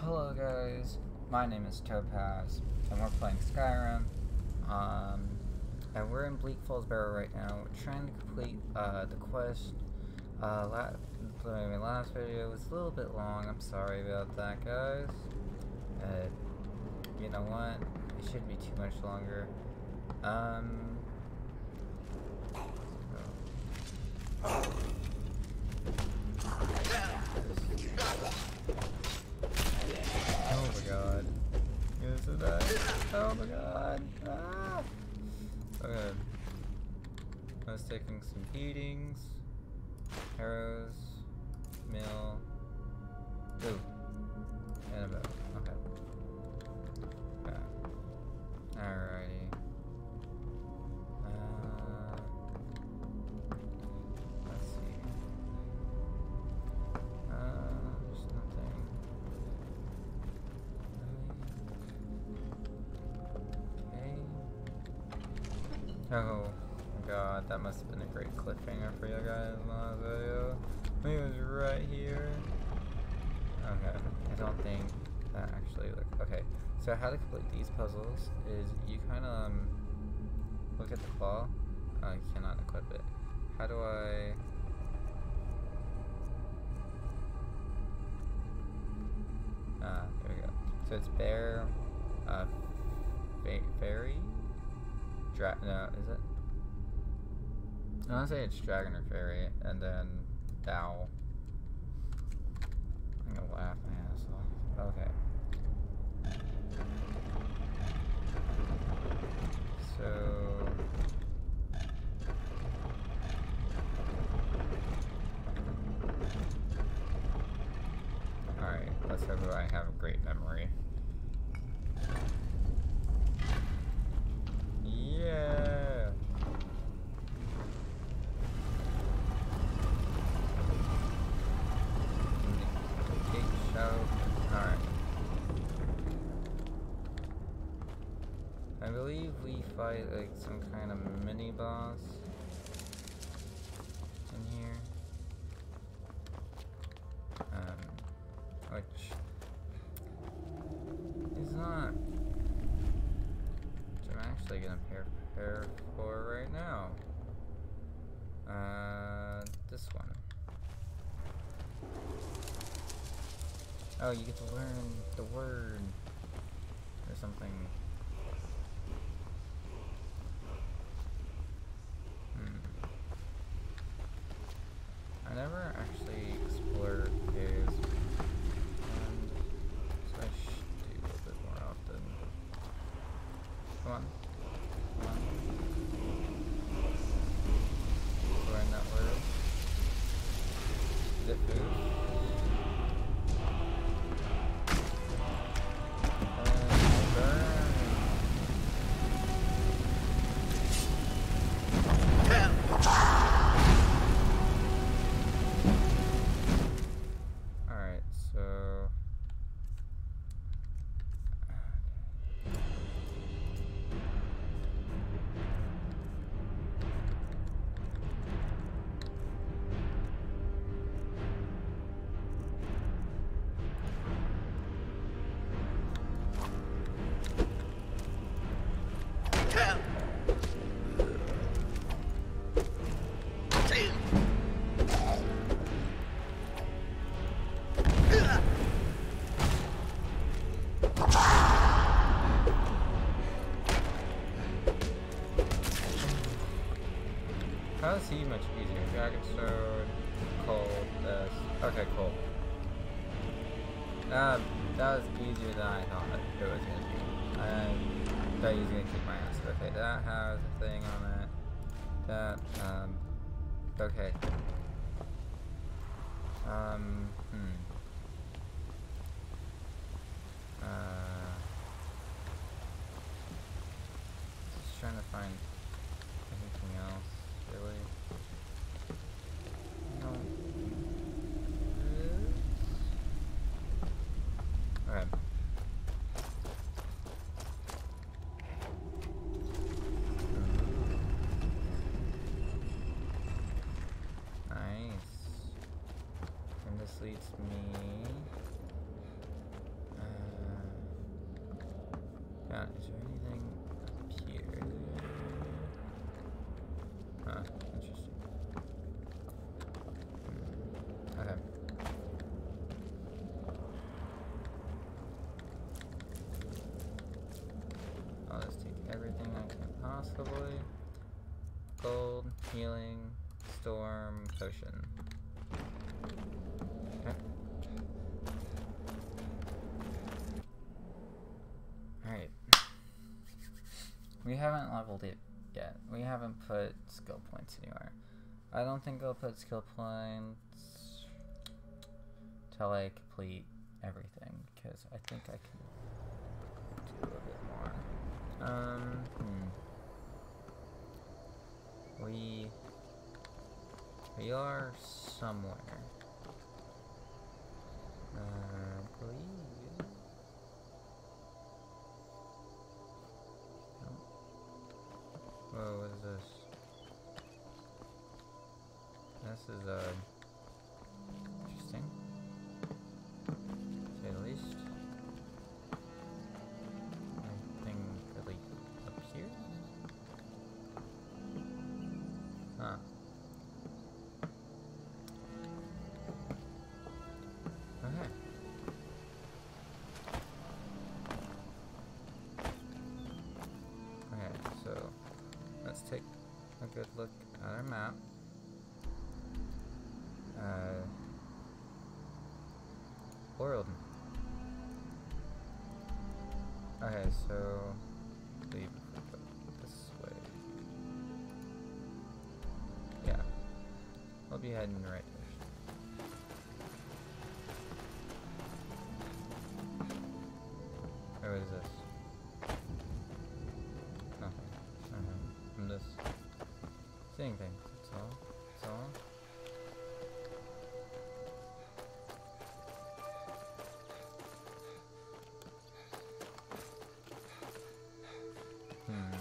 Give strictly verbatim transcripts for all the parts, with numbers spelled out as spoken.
Hello guys, my name is Topaz, and we're playing Skyrim, um, and we're in Bleak Falls Barrow right now. We're trying to complete, uh, the quest. uh, la my last video was a little bit long, I'm sorry about that, guys. Uh, you know what, it shouldn't be too much longer. Um, so. Oh my god. Is it that? Oh my god. Ah. Okay. I was taking some beatings. Arrows. Mill. Ooh. And a bow. Okay. Okay. Alrighty. Uh, let's see. Uh, there's nothing. Oh god, that must have been a great cliffhanger for you guys in the last video. He was right here. Okay, I don't think that actually look. Okay, so how to complete these puzzles is you kind of um, look at the claw. Oh, you cannot equip it. How do I? Ah, there we go. So it's bear, uh, fa fairy. Dra no, is it? I want to say it's dragon or fairy, and then Dow. I'm gonna laugh my ass off. Okay. So. Alright, let's hope I have a great memory. Yeah. Gate show. Alright. I believe we fight like some kind of mini boss in here. Um which is not I'm actually gonna prepare for right now. Uh, this one. Oh, you get to learn the word or something. Hmm. I never actually explored caves, and so I should do a little bit more often. Come on. Come on. Learn that word. Is it food? And burn. Alright, so how is he much easier? Dragon Sword, Cold, this. Okay, cool. Uh, that was easier than I thought it was gonna be. I thought he was gonna kick my ass. Okay, that has a thing on it. That, um, okay. Um, hmm. Uh, just trying to find anything else. Really? No. Okay. Nice. And this leads me Uh, is there anything up here? Huh, interesting. Hmm. Okay. I'll just take everything I can possibly. Gold, healing, storm, potion. Okay. Alright. We haven't leveled it yet. We haven't put skill points anywhere. I don't think I'll put skill points till I complete everything, because I think I can do a bit more. Um, hmm. We... We are somewhere. Uh, I believe... Oh. Whoa, what is this? This is, uh... interesting. To say the least. Anything really up here? Huh. Okay. Okay, so let's take a good look at our map. Uh, world. Okay, so leave this way. Yeah, we'll be heading right there. Oh, what is this? Nothing. Uh-huh. I'm just seeing things. That's all. That's all. Hmm.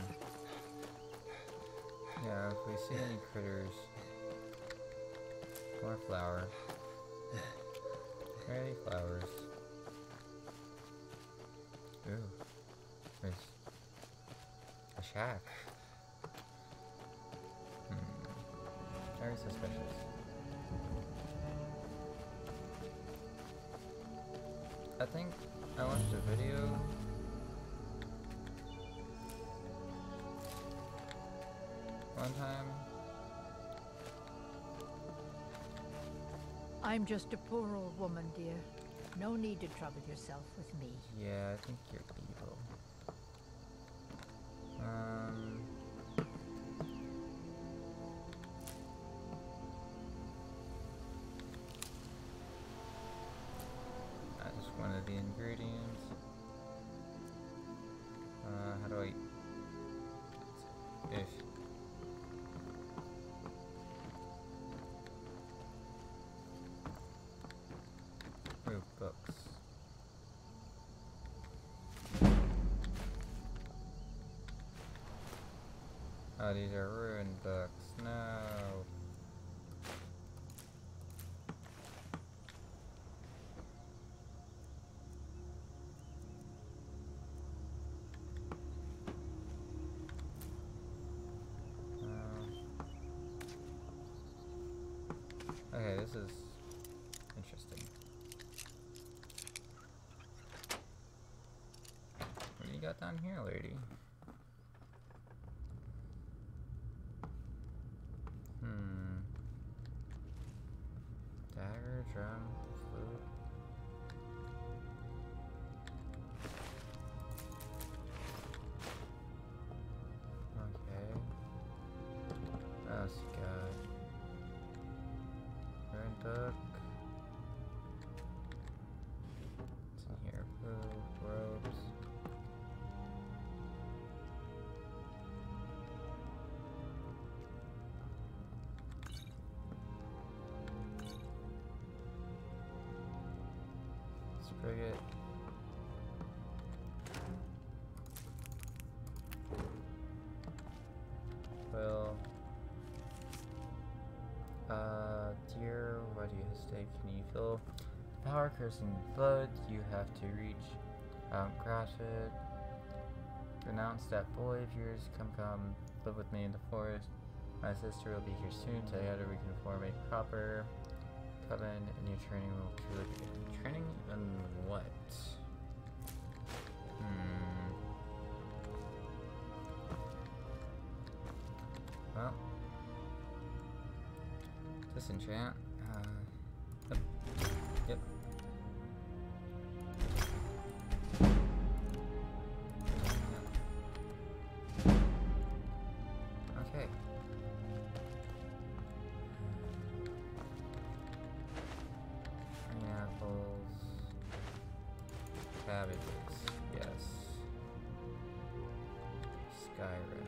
Yeah, if we see any critters. More flower. Pretty flowers. Ooh. There's a shack. Hmm. Very suspicious. I think I watched a video. One time. I'm just a poor old woman, dear. No need to trouble yourself with me. Yeah, I think you're evil. Um. I just wanted the ingredients. Uh, how do I? If. Ooh, books. Oh, these are ruined books. No. Um, okay, this is interesting. What do you got down here, lady? Hmm. Dagger, drum, flute. Okay. What else you got? Burn book. What's in here? Blue robes. Frigate. Well, uh, dear, why do you hesitate? Can you feel the power coursing blood? You have to reach out and grasp it. Renounce that boy of yours. Come, come, live with me in the forest. My sister will be here soon. Together we can form a proper covenant, and your training will truly begin. Training in what? Hmm. Well, disenchant. Uh, yep. Yep. Okay. Pineapples. Cabbages. Yes. Skyrim.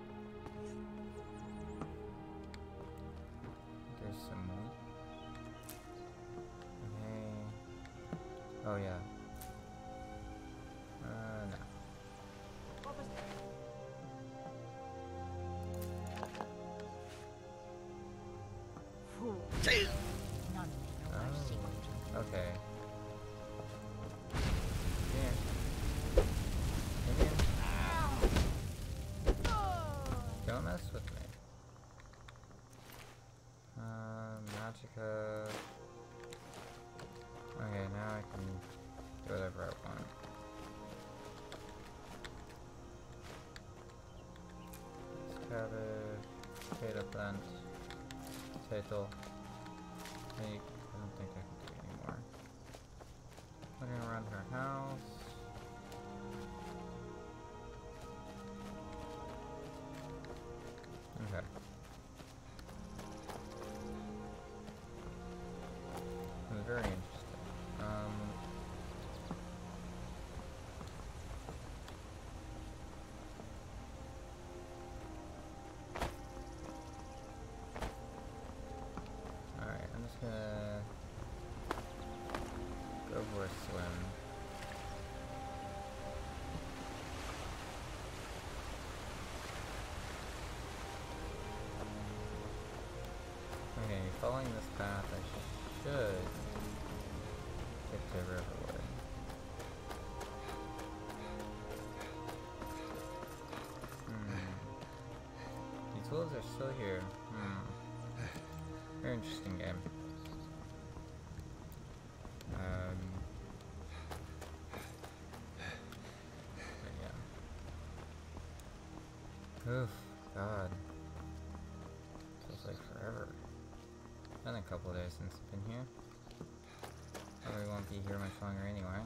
There's some wheat. Okay. Oh yeah. Uh, no. Fool. None may know our secret. Oh, okay. Here. Come here. Don't mess with me. Uh, Magicka. Okay, now I can do whatever I want. Cabbage, potato plant, potato. Hey, I don't think I can do it anymore. Looking around her house. Okay. It's very interesting. Um, Alright, I'm just gonna go for a swim. Okay, following this path, I should get to Riverwood. Hmm. These wolves are still here. Hmm. Very interesting game. Um. But yeah. Oof. God. Feels like forever. Been a couple days since I've been here. Probably won't be here much longer anyway.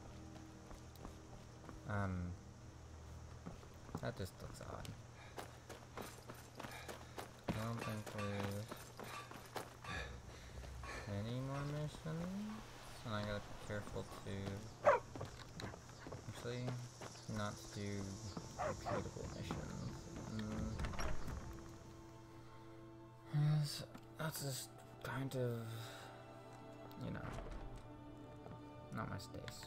Um, that just looks odd. I don't think there's any more missions, and I gotta be careful to actually not do repeatable missions. Mm. Yes, that's just kind of, you know, not my taste.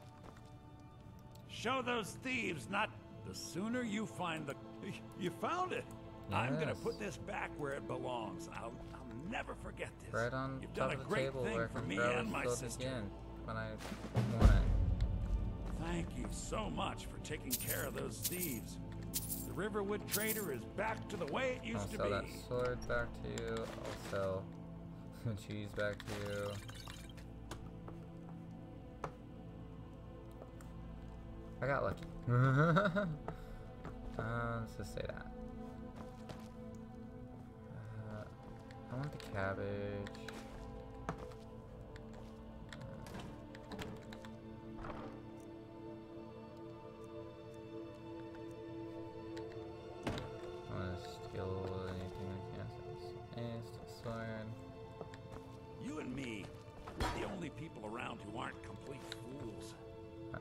Show those thieves, not the sooner you find the... You found it! Yes. I'm gonna put this back where it belongs. I'll, I'll never forget this. Right on You've top done a of the great table thing where I for can me grab and my it sister. again when I want it. Thank you so much for taking care of those thieves. The Riverwood Trader is back to the way it used I'll to sell be. that sword back to you. I'll sell the cheese back to you. I got lucky. uh, let's just say that. Uh, I want the cabbage. I want to steal anything I can. And steal sword. You and me, we're the only people around who aren't complete fools. Uh,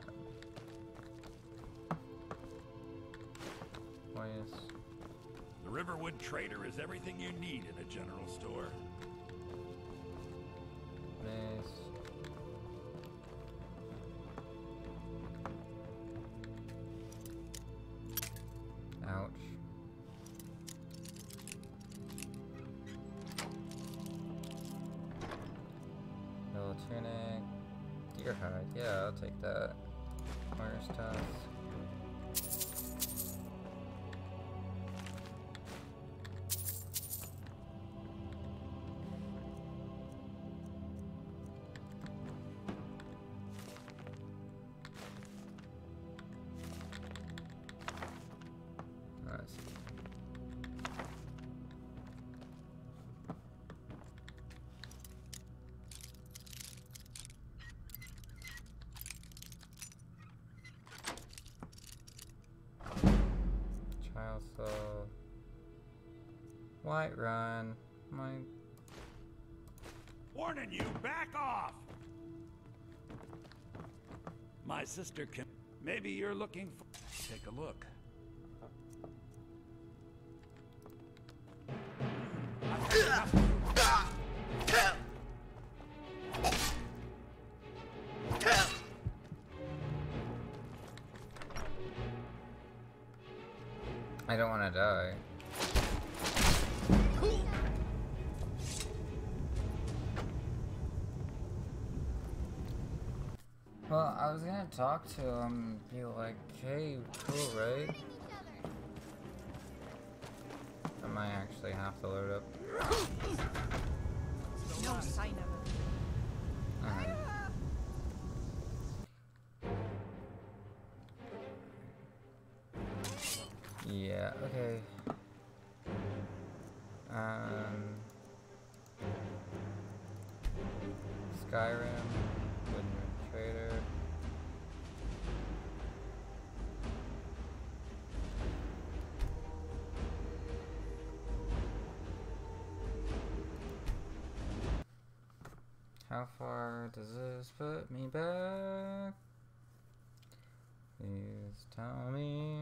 Voice. The Riverwood Trader is everything you need in a general store. This. Ouch. Yellow tunic. Deer hide. Yeah, I'll take that. Horse tusk. Whiterun. My. Warning you, back off! My sister can... Maybe you're looking for... Take a look. I don't want to die. Well, I was gonna talk to him, be like, hey, cool, right? I might actually have to load up. No sign of it. Uh-huh. Yeah, okay. Um, Skyrim, Wooden Trader. How far does this put me back? Please tell me.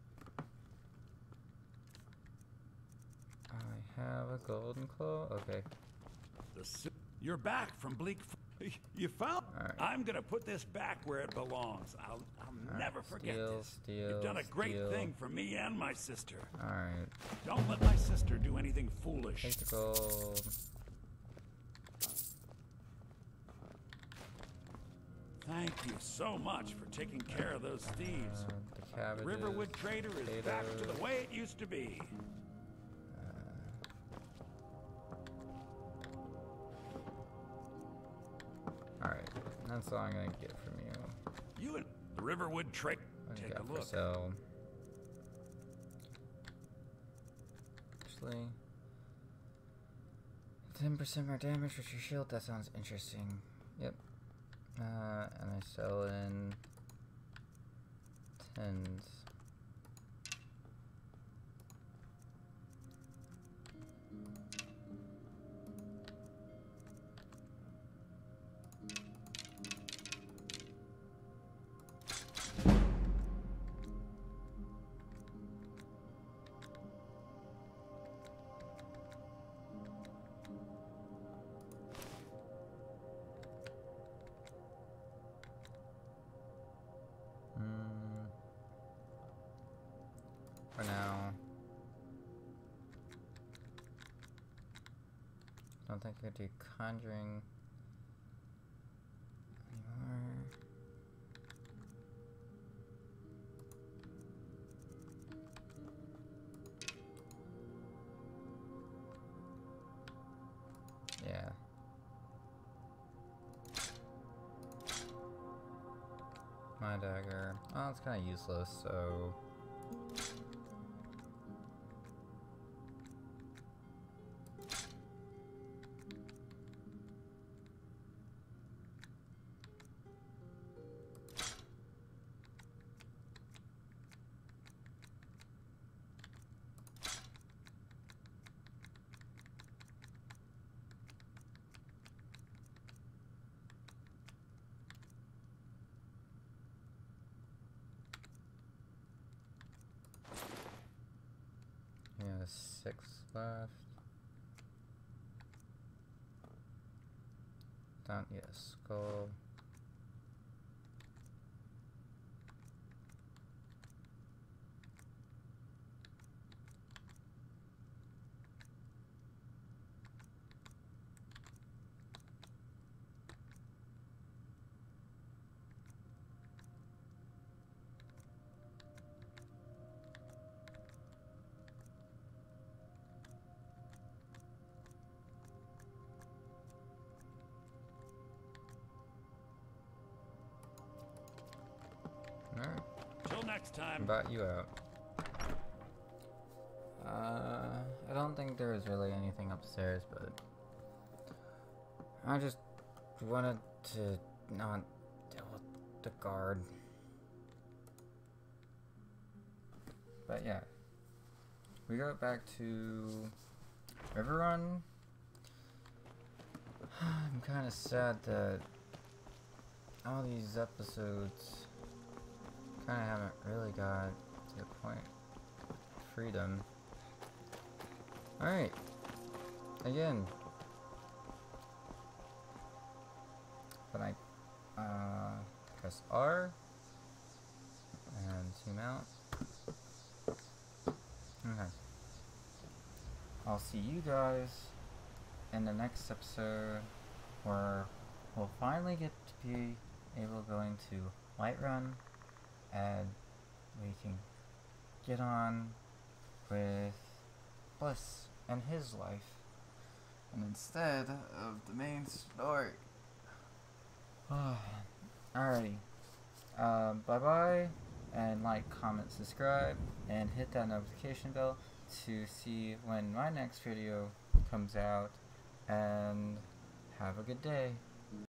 I have a golden claw. Okay. The su You're back from Bleak. F you found. All right. I'm gonna put this back where it belongs. I'll, I'll All never right. forget Steal, this. steal, You've done a great steal. thing for me and my sister. All right. Don't let my sister do anything foolish. Take the gold. Thank you so much for taking care of those thieves. Uh, the cabbages. Riverwood Trader is potatoes. back to the way it used to be. Alright, that's all I'm gonna get from you. You and the Riverwood Trader. What do you Take a got for look. sale? Actually, ten percent more damage with your shield. That sounds interesting. Yep. Uh, and I sell in tens. For now. Don't think I do conjuring anymore. Yeah. My dagger. Oh, it's kind of useless, so. Yeah, six left. Down, yeah, skull. Alright, Till next time. bought you out. Uh, I don't think there was really anything upstairs, but I just wanted to not deal with the guard. But yeah, we got back to River Run. I'm kind of sad that all these episodes kind of haven't really got to the point of freedom. Alright. Again. When I uh, press R and zoom out. Okay. I'll see you guys in the next episode where we'll finally get to be able to go into Whiterun and we can get on with Bliss and his life, and instead of the main story. Alrighty. Um, bye bye, and like, comment, subscribe, and hit that notification bell to see when my next video comes out, and have a good day.